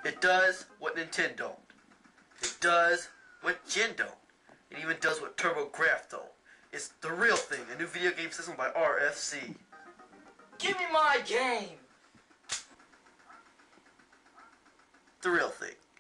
It does what Nintendo don't. It does what Gen don't. It even does what TurboGrafx don't. It's the real thing, a new video game system by RFC. Give me my game! The real thing.